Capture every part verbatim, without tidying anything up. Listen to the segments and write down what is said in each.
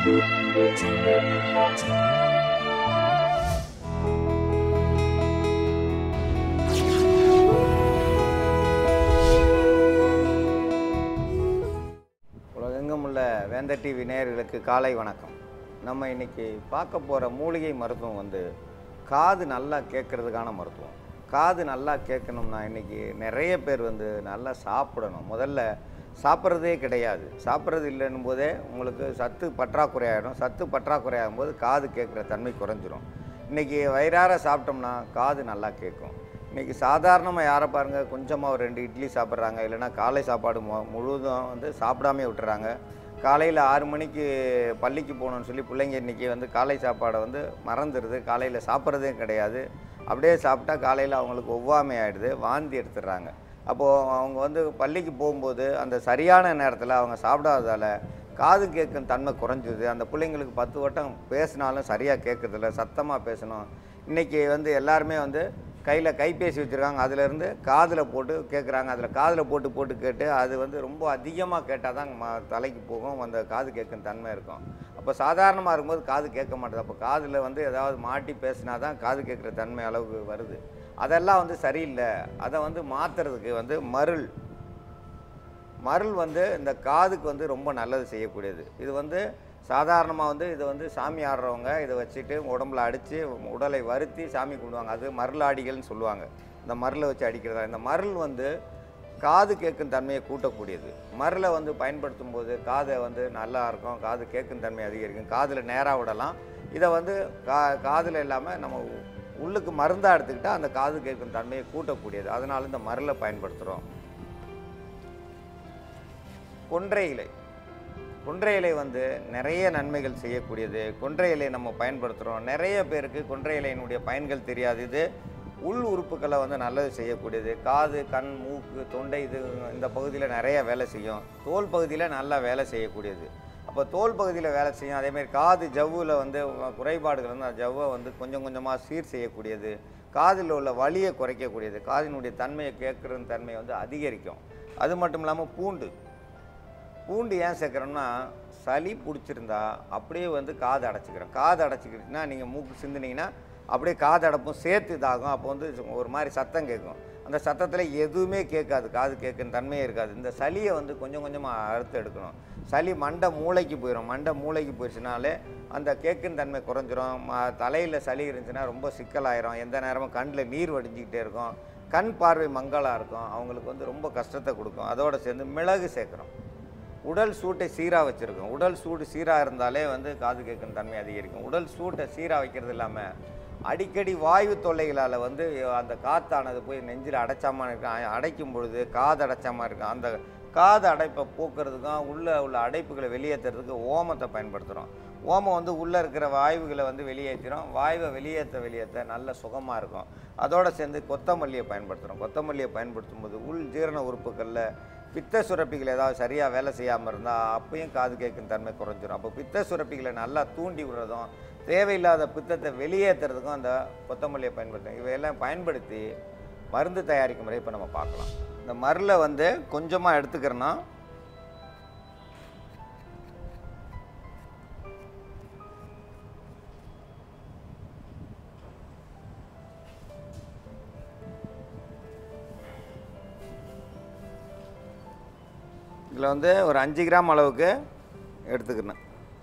உலகெங்கும் உள்ள வேந்தர் டிவி நேயர்களுக்கு காலை வணக்கம். நம்ம இன்னைக்கு பார்க்க போகிற மூலிகை மருத்துவம் வந்து காது நல்லா கேட்கறதுக்கான மருத்துவம். காது நல்லா கேட்கணும்னா இன்றைக்கி நிறைய பேர் வந்து நல்லா சாப்பிடணும். முதல்ல சாப்பிட்றதே கிடையாது. சாப்பிட்றது இல்லைன்னும் போதே உங்களுக்கு சத்து பற்றாக்குறை ஆகிடும். சத்து பற்றாக்குறை ஆகும்போது காது கேட்குற தன்மை குறைஞ்சிரும். இன்றைக்கி வயிறார சாப்பிட்டோம்னா காது நல்லா கேட்கும். இன்றைக்கி சாதாரணமாக யாரை பாருங்கள், கொஞ்சமாக ஒரு ரெண்டு இட்லி சாப்பிட்றாங்க, இல்லைனா காலை சாப்பாடு மு முழுவதும் வந்து சாப்பிடாமே விட்டுறாங்க. காலையில் ஆறு மணிக்கு பள்ளிக்கு போகணுன்னு சொல்லி பிள்ளைங்க இன்றைக்கி வந்து காலை சாப்பாடை வந்து மறந்துடுது. காலையில் சாப்பிட்றதே கிடையாது. அப்படியே சாப்பிட்டா காலையில் அவங்களுக்கு ஒவ்வாமை ஆகிடுது, வாந்தி எடுத்துடுறாங்க. அப்போது அவங்க வந்து பள்ளிக்கு போகும்போது அந்த சரியான நேரத்தில் அவங்க சாப்பிடாததால் காது கேட்கும் தன்மை குறைஞ்சிது. அந்த பிள்ளைங்களுக்கு பத்து வட்டம் பேசினாலும் சரியாக கேட்குறதில்ல, சத்தமாக பேசணும். இன்றைக்கி வந்து எல்லாருமே வந்து கையில் கைபேசி வச்சுருக்காங்க, அதிலேருந்து காதில் போட்டு கேட்குறாங்க. அதில் காதில் போட்டு போட்டு கேட்டு அது வந்து ரொம்ப அதிகமாக கேட்டால் தான் ம தலைக்கு போகும், அந்த காது கேட்கும் தன்மை இருக்கும். அப்போ சாதாரணமாக இருக்கும்போது காது கேட்க மாட்டேது. அப்போ காதில் வந்து ஏதாவது மாட்டி பேசினா தான் காது கேட்குற தன்மை அளவுக்கு வருது. அதெல்லாம் வந்து சரியில்லை. அதை வந்து மாற்றுறதுக்கு வந்து மருள் மருள் வந்து இந்த காதுக்கு வந்து ரொம்ப நல்லது செய்யக்கூடியது. இது வந்து சாதாரணமாக வந்து இதை வந்து சாமி ஆடுறவங்க இதை வச்சுட்டு உடம்புல அடித்து உடலை வருத்தி சாமி கும்பிடுவாங்க. அது மருளாடிகள்னு சொல்லுவாங்க. இந்த மருளை வச்சு அடிக்கிறதா. இந்த மருள் வந்து காது கேட்கும் தன்மையை கூட்டக்கூடியது. மருளை வந்து பயன்படுத்தும் போது காதை வந்து நல்லா இருக்கும், காது கேட்கும் தன்மை அதிகரிக்கும், காதில் நேராக விடலாம். இதை வந்து கா காதில் இல்லாமல் நம்ம உள்ளுக்கு மருந்தாக எடுத்துக்கிட்டால் அந்த காது கேட்கும் தன்மையை கூட்டக்கூடியது. அதனால இந்த மருளை பயன்படுத்துகிறோம். கொன்றை இலை கொன்றை இலை வந்து நிறைய நன்மைகள் செய்யக்கூடியது. கொன்றை இலை நம்ம பயன்படுத்துகிறோம். நிறைய பேருக்கு கொன்றை இலையினுடைய பயன்கள் தெரியாது. இது உள் உறுப்புகளை வந்து நல்லது செய்யக்கூடியது. காது, கண், மூக்கு, தொண்டை, இது இந்த பகுதியில் நிறைய வேலை செய்யும். தோல் பகுதியில் நல்லா வேலை செய்யக்கூடியது. அப்போ தோல் பகுதியில் வேலை செய்யும். அதேமாதிரி காது ஜவ்வில் வந்து குறைபாடுகள் வந்து அந்த ஜவ்வை வந்து கொஞ்சம் கொஞ்சமாக சீர் செய்யக்கூடியது. காதில் உள்ள வலியை குறைக்கக்கூடியது. காதினுடைய தன்மையை கேட்குற தன்மையை வந்து அதிகரிக்கும். அது மட்டும் இல்லாமல் பூண்டு பூண்டு ஏன் சேர்க்குறோம்னா, சளி பிடிச்சிருந்தா அப்படியே வந்து காது அடைச்சிக்கிறோம். காது அடைச்சிக்கிட்டுனா நீங்கள் மூக்கு சிந்தினீங்கன்னா அப்படியே காது அடைப்பும் சேர்த்து இதாகும். அப்போ வந்து ஒரு மாதிரி சத்தம் கேட்கும். அந்த சத்தத்தில் எதுவுமே கேட்காது, காது கேட்குற தன்மையே இருக்காது. இந்த சளியை வந்து கொஞ்சம் கொஞ்சமாக அறுத்து எடுக்கணும். சளி மண்டை மூளைக்கு போயிடும். மண்டை மூளைக்கு போயிடுச்சுனாலே அந்த கேட்குற தன்மை குறைஞ்சிரும். தலையில் சளி இருந்துச்சுன்னா ரொம்ப சிக்கலாயிரும். எந்த நேரமும் கண்ணில் நீர் வடிஞ்சிக்கிட்டே இருக்கும். கண் பார்வை மங்கலாக இருக்கும். அவங்களுக்கு வந்து ரொம்ப கஷ்டத்தை கொடுக்கும். அதோடு சேர்ந்து மிளகு சேர்க்குறோம். உடல் சூட்டை சீராக வச்சுருக்கோம். உடல் சூடு சீராக இருந்தாலே வந்து காது கேட்கும் தன்மை அதிகரிக்கும். உடல் சூட்டை சீராக வைக்கிறது இல்லாமல் அடிக்கடி வாயு தொல்லைகளால் வந்து அந்த காற்றானது போய் நெஞ்சில் அடைச்சாமல் இருக்கும். அடைக்கும் பொழுது காது அடைச்சாமல் இருக்கும். அந்த காது அடைப்பை போக்குறதுக்கும் உள்ளே உள்ள அடைப்புகளை வெளியேற்றுறதுக்கு ஓமத்தை பயன்படுத்துகிறோம். ஓமம் வந்து உள்ளே இருக்கிற வாயுகளை வந்து வெளியேற்றிடும். வாயுவை வெளியேற்ற வெளியேற்ற நல்ல சுகமாக இருக்கும். அதோடு சேர்ந்து கொத்தமல்லியை பயன்படுத்துகிறோம். கொத்தமல்லியை பயன்படுத்தும் போது உள் ஜீரண உறுப்புகளில் பித்த சுரப்பிகள் ஏதாவது சரியாக வேலை செய்யாமல் இருந்தால் அப்பயும் காது கேட்கும் தன்மை குறைஞ்சிடும். அப்போ பித்த சுரப்பிகளை நல்லா தூண்டி விடுறதும் தேவையில்லாத பித்தத்தை வெளியேற்றுறதுக்கும் அந்த கொத்தமல்லியை பயன்படுத்தும். இவையெல்லாம் பயன்படுத்தி மருந்து தயாரிக்கும் முறை இப்போ நம்ம பார்க்கலாம். இந்த மருளை வந்து கொஞ்சமாக எடுத்துக்கிறோன்னா இதில் வந்து ஒரு அஞ்சு கிராம் அளவுக்கு எடுத்துக்கணும்.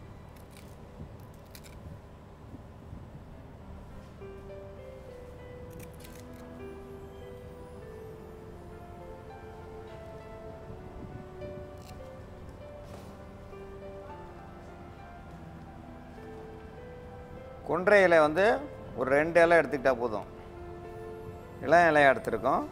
கொன்றை இலை வந்து ஒரு ரெண்டு இலை எடுத்துக்கிட்டால் போதும். இளம் இலையாக எடுத்துருக்கோம்.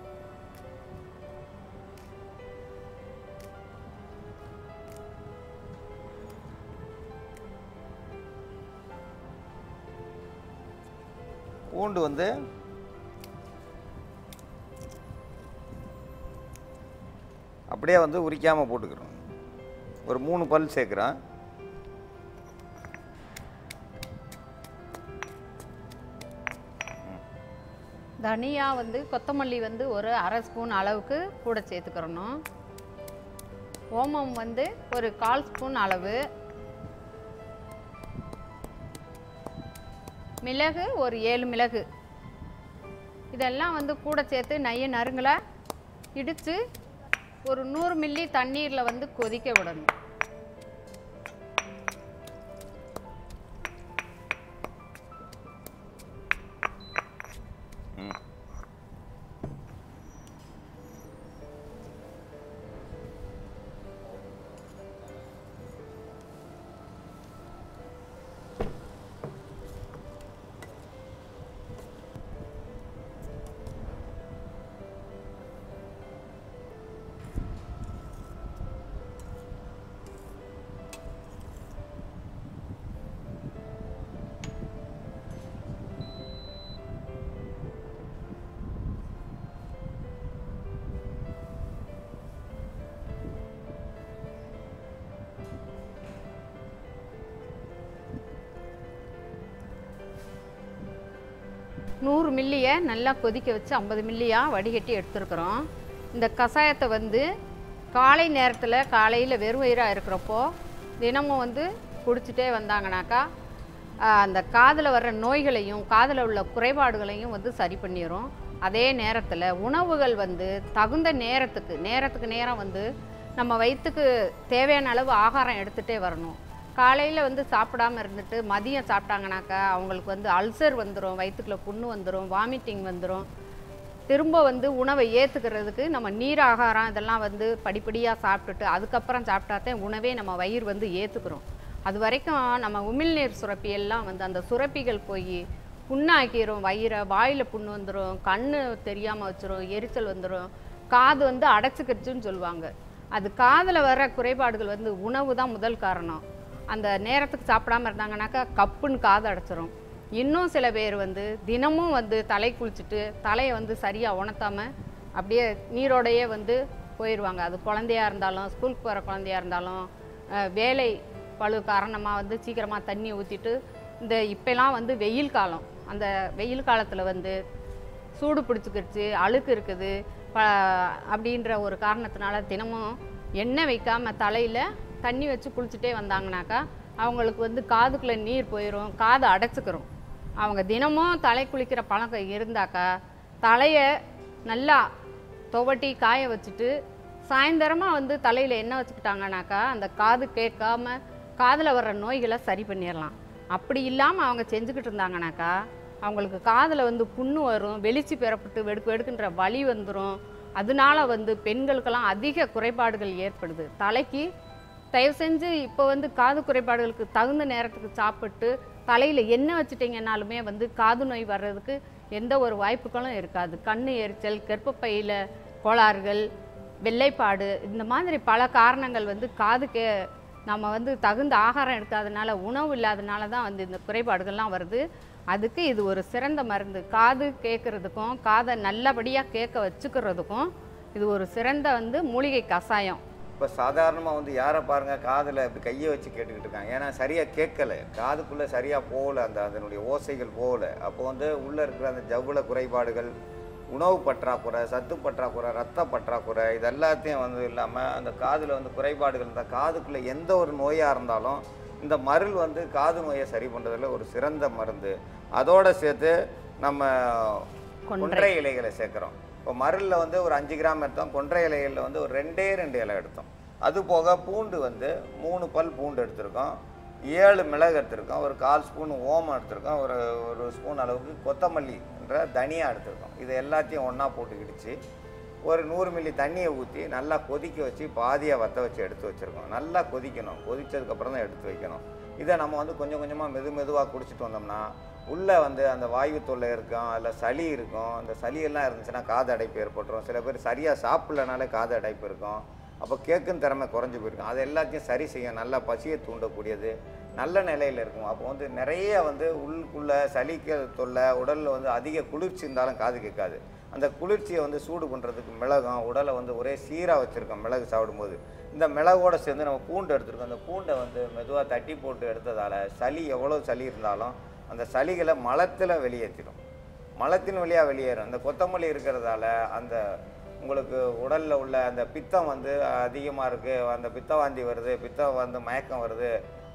பூண்டு வந்து அப்படியே வந்து உரிக்காமல் போட்டுக்கிறோம். ஒரு மூணு பல் சேர்க்குறேன். தனியா வந்து கொத்தமல்லி வந்து ஒரு அரை ஸ்பூன் அளவுக்கு கூட சேர்த்துக்கிறணும். ஓமம் வந்து ஒரு கால் ஸ்பூன் அளவு, மிளகு ஒரு ஏழு மிளகு இதெல்லாம் வந்து கூட சேர்த்து நைய நறுங்களை இடித்து ஒரு நூறு மில்லி தண்ணீரில் வந்து கொதிக்க விடணும். நூறு மில்லியை நல்லா கொதிக்க வச்சு ஐம்பது மில்லியாக வடிகட்டி எடுத்துருக்குறோம். இந்த கஷாயத்தை வந்து காலை நேரத்தில் காலையில் வெறும் வயிறாக இருக்கிறப்போ தினமும் வந்து குடிச்சிட்டே வந்தாங்கனாக்கா அந்த காதில் வர்ற நோய்களையும் காதில் உள்ள குறைபாடுகளையும் வந்து சரி பண்ணிடும். அதே நேரத்தில் உணவுகள் வந்து தகுந்த நேரத்துக்கு நேரத்துக்கு நேரம் வந்து நம்ம வயிற்றுக்கு தேவையான அளவு ஆகாரம் எடுத்துகிட்டே வரணும். காலையில் வந்து சாப்பிடாமல் இருந்துட்டு மதியம் சாப்பிட்டாங்கனாக்கா அவங்களுக்கு வந்து அல்சர் வந்துடும், வயிற்றுக்குள்ளே புண்ணு வந்துடும், வாமிட்டிங் வந்துடும். திரும்ப வந்து உணவை ஏற்றுக்கிறதுக்கு நம்ம நீர் ஆகாரம் இதெல்லாம் வந்து படிப்படியாக சாப்பிட்டுட்டு அதுக்கப்புறம் சாப்பிட்டாதான் உணவே நம்ம வயிறு வந்து ஏற்றுக்கிறோம். அது வரைக்கும் நம்ம உமிழ்நீர் சுரப்பி எல்லாம் வந்து அந்த சுரப்பிகள் போய் புண்ணாக்கிரும், வயிறை வாயில் புண்ணு வந்துடும், கண் தெரியாமல் வச்சிரும், எரிச்சல் வந்துடும், காது வந்து அடைச்சிக்கிடுச்சுன்னு சொல்லுவாங்க. அது காதில் வர குறைபாடுகள் வந்து உணவு தான் முதல் காரணம். அந்த நேரத்துக்கு சாப்பிடாமல் இருந்தாங்கனாக்கா கப்புன்னு காது அடைச்சிரும். இன்னும் சில பேர் வந்து தினமும் வந்து தலை குளிச்சுட்டு தலையை வந்து சரியாக உணர்த்தாமல் அப்படியே நீரோடையே வந்து போயிடுவாங்க. அது குழந்தையாக இருந்தாலும் ஸ்கூலுக்கு போகிற குழந்தையாக இருந்தாலும் வேலை பழு காரணமாக வந்து சீக்கிரமாக தண்ணி ஊற்றிட்டு இந்த இப்போலாம் வந்து வெயில் காலம், அந்த வெயில் காலத்தில் வந்து சூடு பிடிச்சிக்கிடுச்சு, அழுக்கு இருக்குது ப அப்படின்ற ஒரு காரணத்தினால தினமும் எண்ணெய் வைக்காமல் தலையில் தண்ணி வச்சு குளிச்சுட்டே வந்தாங்கனாக்கா அவங்களுக்கு வந்து காதுக்குள்ளே நீர் போயிடும், காது அடைச்சிக்கிறோம். அவங்க தினமும் தலை குளிக்கிற பழக்கம் இருந்தாக்கா தலையை நல்லா துவட்டி காய வச்சுட்டு சாயந்தரமாக வந்து தலையில் எண்ணெய் வச்சுக்கிட்டாங்கனாக்கா அந்த காது கேட்காம காதில் வர்ற நோய்களை சரி பண்ணிடலாம். அப்படி இல்லாமல் அவங்க செஞ்சுக்கிட்டு இருந்தாங்கனாக்கா அவங்களுக்கு காதில் வந்து புண்ணு வரும், வெளிச்சி பெறப்பட்டு வெடுக்கு வெடுக்குன்ற வலி வந்துடும். அதனால வந்து பெண்களுக்கெல்லாம் அதிக குறைபாடுகள் ஏற்படுது. தலைக்கு தயவு செஞ்சு இப்போ வந்து காது குறைபாடுகளுக்கு தகுந்த நேரத்துக்கு சாப்பிட்டு தலையில் எண்ணெய் வச்சுட்டிங்கன்னாலுமே வந்து காது நோய் வர்றதுக்கு எந்த ஒரு வாய்ப்புகளும் இருக்காது. கண் எரிச்சல், கர்ப்பப்பையில் கோளாறுகள், வெள்ளைப்பாடு இந்த மாதிரி பல காரணங்கள் வந்து காதுக்கே நம்ம வந்து தகுந்த ஆகாரம் எடுக்காதனால உணவு இல்லாதனால தான் வந்து இந்த குறைபாடுகள்லாம் வருது. அதுக்கு இது ஒரு சிறந்த மருந்து. காது கேட்குறதுக்கும் காதை நல்லபடியாக கேட்க வச்சுக்கிறதுக்கும் இது ஒரு சிறந்த வந்து மூலிகை கஷாயம். இப்போ சாதாரணமாக வந்து யாரை பாருங்கள் காதில் இப்படி கையை வச்சு கேட்டுக்கிட்டு இருக்காங்க. ஏன்னா சரியாக கேட்கலை, காதுக்குள்ளே சரியாக போகல, அந்த அதனுடைய ஓசைகள் போகல. அப்போ வந்து உள்ளே இருக்கிற அந்த ஜவ்வுல குறைபாடுகள், உணவு பற்றாக்குறை, சத்து பற்றாக்குறை, ரத்த பற்றாக்குறை, இது எல்லாத்தையும் வந்து இல்லாமல் அந்த காதில் வந்து குறைபாடுகள் இருந்தால் காதுக்குள்ளே எந்த ஒரு நோயாக இருந்தாலும் இந்த மருள் வந்து காது நோயை சரி பண்ணுறதுல ஒரு சிறந்த மருந்து. அதோடு சேர்த்து நம்ம கொன்றை இலைகளை சேர்க்குறோம். இப்போ மருளில் வந்து ஒரு அஞ்சு கிராம் எடுத்தோம், கொன்றை இலைகளில் வந்து ஒரு ரெண்டே ரெண்டு இலை எடுத்தோம். அது போக பூண்டு வந்து மூணு பல் பூண்டு எடுத்திருக்கோம், ஏழு மிளகு எடுத்திருக்கோம், ஒரு கால் ஸ்பூன் ஓமம் எடுத்திருக்கோம், ஒரு ஒரு ஸ்பூன் அளவுக்கு கொத்தமல்லி என்ற தனியாக எடுத்திருக்கோம். இது எல்லாத்தையும் ஒன்றா போட்டுக்கிடுச்சு ஒரு நூறு மில்லி தண்ணியை ஊற்றி நல்லா கொதிக்க வச்சு பாதியாக வற்ற வச்சு எடுத்து வச்சுருக்கோம். நல்லா கொதிக்கணும், கொதித்ததுக்கப்புறம் தான் எடுத்து வைக்கணும். இதை நம்ம வந்து கொஞ்சம் கொஞ்சமாக மெது மெதுவாக குடிச்சிட்டு வந்தோம்னா உள்ளே வந்து அந்த வாயு தொல்லை இருக்கும், அதில் சளி இருக்கும். அந்த சளியெல்லாம் இருந்துச்சுன்னா காது அடைப்பு ஏற்பட்டுரும். சில பேர் சரியாக சாப்பிட்லனாலே காது அடைப்பு இருக்கும். அப்போ கேட்கும் திறமை குறைஞ்சி போயிருக்கும். அது எல்லாத்தையும் சரி செய்யும். நல்லா பசியை தூண்டக்கூடியது, நல்ல நிலையில் இருக்கும். அப்போ வந்து நிறைய வந்து உள்ளுக்குள்ளே சளிக்க தொல்லை, உடலில் வந்து அதிக குளிர்ச்சி இருந்தாலும் காது கேட்காது. அந்த குளிர்ச்சியை வந்து சூடு பண்ணுறதுக்கு மிளகும், உடலை வந்து ஒரே சீராக வச்சுருக்கோம். மிளகு சாப்பிடும்போது இந்த மிளகோடு சேர்ந்து நம்ம பூண்டு எடுத்துருக்கோம். அந்த பூண்டை வந்து மெதுவாக தட்டி போட்டு எடுத்ததால் சளி எவ்வளோ சளி இருந்தாலும் அந்த சளிகளை மலத்தில் வெளியேற்றிடும், மலத்தின் வழியாக வெளியேறும். அந்த கொத்தமல்லி இருக்கிறதால அந்த உங்களுக்கு உடலில் உள்ள அந்த பித்தம் வந்து அதிகமாக இருக்குது, அந்த பித்த வாந்தி வருது, பித்தம் வந்து மயக்கம் வருது,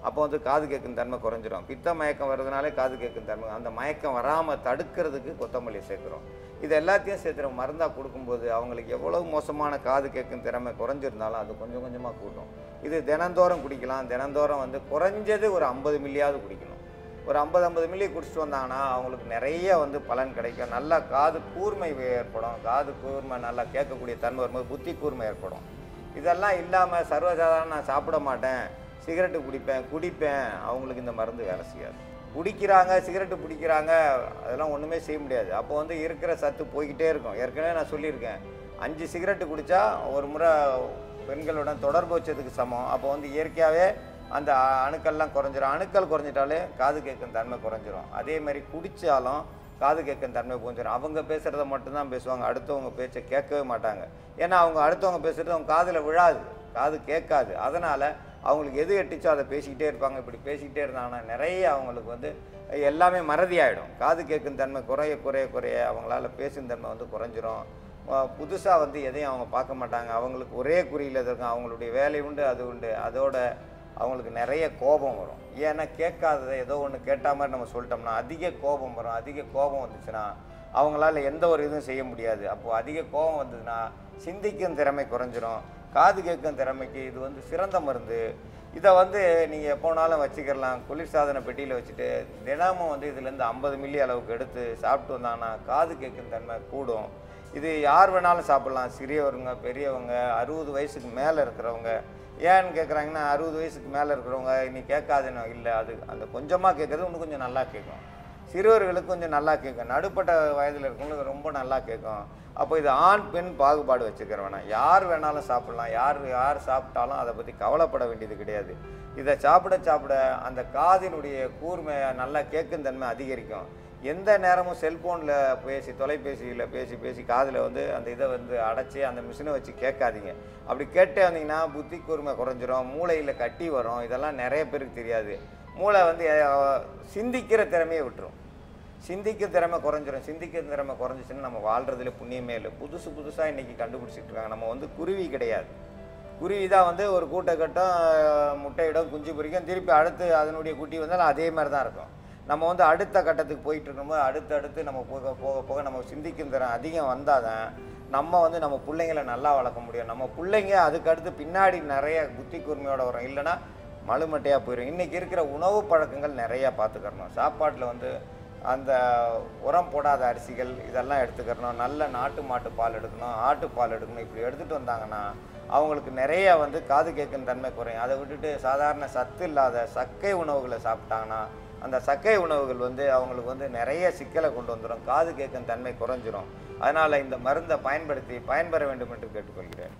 அப்போ வந்து காது கேட்கும் தன்மை குறைஞ்சிரும். பித்த மயக்கம் வர்றதுனாலே காது கேட்கும் தன்மை, அந்த மயக்கம் வராமல் தடுக்கிறதுக்கு கொத்தமல்லி சேர்க்குறோம். இது எல்லாத்தையும் சேர்த்துற மருந்தாக கொடுக்கும்போது அவங்களுக்கு எவ்வளவு மோசமான காது கேட்கும் திறமை குறைஞ்சிருந்தாலும் அது கொஞ்சம் கொஞ்சமாக கூட்டும். இது தினந்தோறும் குடிக்கலாம். தினந்தோறும் வந்து குறைஞ்சது ஒரு ஐம்பது மில்லியாவது குடிக்கணும். ஒரு ஐம்பது ஐம்பது மில்லி குடிச்சிட்டு வந்தாங்கன்னா அவங்களுக்கு நிறைய வந்து பலன் கிடைக்கும். நல்லா காது கூர்மை ஏற்படும். காது கூர்மை நல்லா கேட்கக்கூடிய தன்மை வரும்போது புத்தி கூர்மை ஏற்படும். இதெல்லாம் இல்லாமல் சர்வசாதாரண நான் சாப்பிட மாட்டேன், சிகரெட்டு குடிப்பேன் குடிப்பேன் அவங்களுக்கு இந்த மருந்து வேலை செய்யாது. குடிக்கிறாங்க, சிகரெட்டு பிடிக்கிறாங்க, அதெல்லாம் ஒன்றுமே செய்ய முடியாது. அப்போ வந்து இருக்கிற சத்து போய்கிட்டே இருக்கும். ஏற்கனவே நான் சொல்லியிருக்கேன், அஞ்சு சிகரெட்டு குடித்தா ஒரு முறை பெண்களுடன் தொடர்பு வச்சதுக்கு சமம். அப்போ வந்து இயற்கையாகவே அந்த அணுக்கள்லாம் குறைஞ்சிரும். அணுக்கள் குறைஞ்சிட்டாலே காது கேட்கும் தன்மை குறைஞ்சிரும். அதே மாதிரி குடித்தாலும் காது கேட்கும் தன்மை குறைஞ்சிரும். அவங்க பேசுகிறத மட்டும்தான் பேசுவாங்க, அடுத்தவங்க பேச்சை கேட்கவே மாட்டாங்க. ஏன்னா அவங்க அடுத்தவங்க பேசுகிறது அவங்க காதில் விழாது, காது கேட்காது. அதனால் அவங்களுக்கு எது எட்டிச்சோ அதை பேசிக்கிட்டே இருப்பாங்க. இப்படி பேசிக்கிட்டே இருந்தாங்கன்னா நிறைய அவங்களுக்கு வந்து எல்லாமே மறதி ஆகிடும். காது கேட்கும் தன்மை குறைய குறைய குறைய அவங்களால பேசும் தன்மை வந்து குறைஞ்சிரும். புதுசாக வந்து எதையும் அவங்க பார்க்க மாட்டாங்க. அவங்களுக்கு ஒரே குறியில் இருக்கும், அவங்களுடைய வேலை உண்டு, அது உண்டு. அதோட அவங்களுக்கு நிறைய கோபம் வரும். ஏன்னா கேட்காததை ஏதோ ஒன்று கேட்டால் மாதிரி நம்ம சொல்லிட்டோம்னா அதிக கோபம் வரும். அதிக கோபம் வந்துச்சுன்னா அவங்களால எந்த ஒரு இதுவும் செய்ய முடியாது. அப்போது அதிக கோபம் வந்ததுன்னா சிந்திக்கும் திறமை குறைஞ்சிரும். காது கேட்கும் திறமைக்கு இது வந்து சிறந்த மருந்து. இதை வந்து நீங்கள் எப்போனாலும் வச்சுக்கலாம். குளிர்சாதன பெட்டியில் வச்சுட்டு தினமும் வந்து இதுலேருந்து ஐம்பது மில்லி அளவுக்கு எடுத்து சாப்பிட்டு வந்தாங்கன்னா காது கேட்கும் தன்மை கூடும். இது யார் வேணாலும் சாப்பிட்லாம், சிறியவங்க பெரியவங்க அறுபது வயசுக்கு மேலே இருக்கிறவங்க. ஏன்னு கேட்குறாங்கன்னா அறுபது வயசுக்கு மேலே இருக்கிறவங்க இனி கேட்காதுன்னு இல்லை, அது அந்த கொஞ்சமாக கேட்குறது இன்னும் கொஞ்சம் நல்லா கேட்கும். சிறுவர்களுக்கு கொஞ்சம் நல்லா கேட்கும், நடுப்பட்ட வயதில் இருக்கவங்களுக்கு ரொம்ப நல்லா கேட்கும். அப்போ இது ஆண் பெண் பாகுபாடு வச்சுக்கிற வேணாம், யார் வேணாலும் சாப்பிட்லாம். யார் யார் சாப்பிட்டாலும் அதை பற்றி கவலைப்பட வேண்டியது கிடையாது. இதை சாப்பிட சாப்பிட அந்த காதினுடைய கூர்மை நல்லா கேட்கும் தன்மை அதிகரிக்கும். எந்த நேரமும் செல்ஃபோனில் பேசி தொலைபேசியில் பேசி பேசி காதில் வந்து அந்த இதை வந்து அடைச்சி அந்த மிஷினை வச்சு கேட்காதீங்க. அப்படி கேட்டே வந்தீங்கன்னா புத்தி கூர்மை குறைஞ்சிரும், மூளையில் கட்டி வரும். இதெல்லாம் நிறைய பேருக்கு தெரியாது. மூளை வந்து சிந்திக்கிற திறமையை விட்டுரும். சிந்திக்க திறமை குறைஞ்சிரும். சிந்திக்கிற திறமை குறைஞ்சிச்சுன்னா நம்ம வாழ்கிறதுல புண்ணியமே இல்லை. புதுசு புதுசாக இன்றைக்கி கண்டுபிடிச்சிட்டு இருக்காங்க. நம்ம வந்து குருவி கிடையாது. குருவி தான் வந்து ஒரு கூட்டை கட்டும், முட்டையிடம், குஞ்சு பொரிக்கும், திருப்பி அடுத்து அதனுடைய குட்டி வந்தாலும் அதே மாதிரி தான் இருக்கும். நம்ம வந்து அடுத்த கட்டத்துக்கு போயிட்டு இருக்கும்போது அடுத்து அடுத்து நம்ம போக போக போக நம்ம சிந்திக்கும் திறன் அதிகம் வந்தால் தான் நம்ம வந்து நம்ம பிள்ளைங்களை நல்லா வளர்க்க முடியும். நம்ம பிள்ளைங்க அதுக்கு அடுத்து பின்னாடி நிறைய புத்தி கூர்மையோடு வரும். இல்லைன்னா மழுமட்டையாக போயிடும். இன்றைக்கி இருக்கிற உணவு பழக்கங்கள் நிறையா பார்த்துக்கிறணும். சாப்பாட்டில் வந்து அந்த உரம் போடாத அரிசிகள் இதெல்லாம் எடுத்துக்கிறணும். நல்ல நாட்டு மாட்டு பால் எடுக்கணும், ஆட்டுப்பால் எடுக்கணும். இப்படி எடுத்துகிட்டு வந்தாங்கன்னா அவங்களுக்கு நிறைய வந்து காது கேட்கும் தன்மை குறையும். அதை விட்டுட்டு சாதாரண சத்து இல்லாத சக்கை உணவுகளை சாப்பிட்டாங்கன்னா அந்த சக்கை உணவுகள் வந்து அவங்களுக்கு வந்து நிறைய சிக்கலை கொண்டு வந்துடும். காது கேட்கும் தன்மை குறைஞ்சிரும். அதனால் இந்த மருந்தை பயன்படுத்தி பயன்பெற வேண்டும் என்று கேட்டுக்கொள்கிறேன்.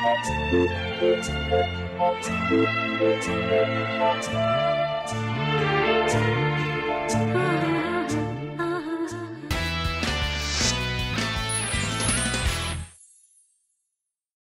Thank you.